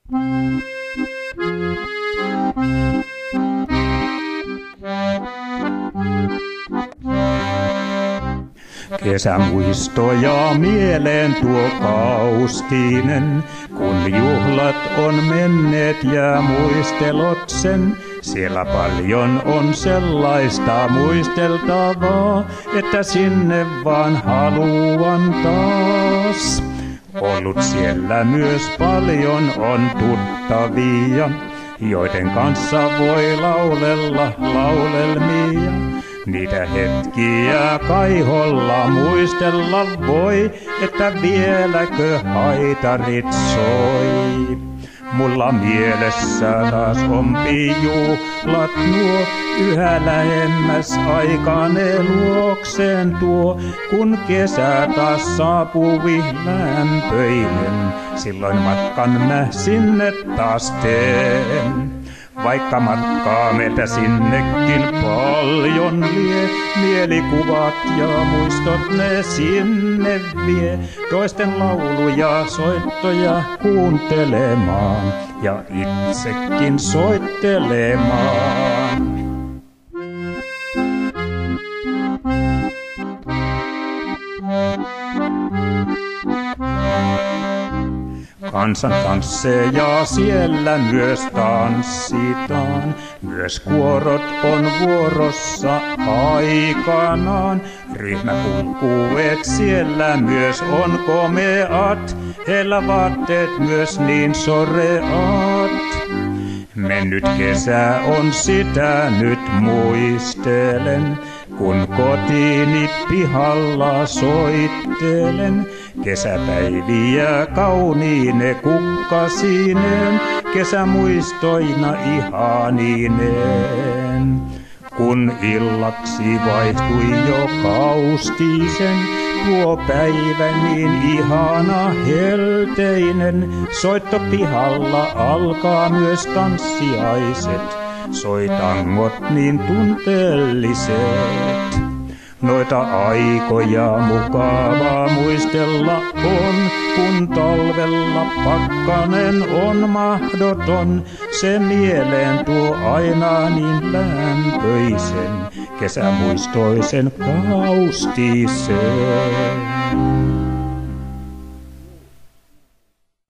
Kesämuistoja mieleen tuo kaustinen, kun juhlat on menneet ja muistelot sen. Siellä paljon on sellaista muisteltavaa, että sinne vaan haluan taas. Ollut siellä myös paljon on tuttavia, joiden kanssa voi laulella laulelmia. Niitä hetkiä kaiholla muistella voi, että vieläkö haitarit soi. Mulla mielessä taas ompii juhlat nuo, yhä lähemmäs aika ne luokseen tuo. Kun kesä taas saapui lämpöinen, silloin matkan mä sinne taas teen. Vaikka matkaa meiltä sinnekin paljon lie, mielikuvat ja muistot ne sinne vie. Toisten lauluja, soittoja kuuntelemaan ja itsekin soittelemaan. Kansan tansseja siellä myös tanssitaan, myös kuorot on vuorossa aikanaan. Ryhmäkulkueet siellä myös on komeat, heillä vaatteet myös niin soreat. Mennyt kesä on sitä nyt muistelen, kun kotiini pihalla soittelen. Kesäpäiviä kauniine kukkasineen, kesämuistoina ihanineen. Kun illaksi vaihtui jo kaustisen, tuo päivä niin ihana helteinen. Soitto pihalla alkaa myös tanssiaiset, soi tangot niin tunteelliset. Noita aikoja mukavaa muistella on, kun talvella pakkanen on mahdoton. Se mieleen tuo aina niin lämpöisen, kesämuistoisen kaustisen.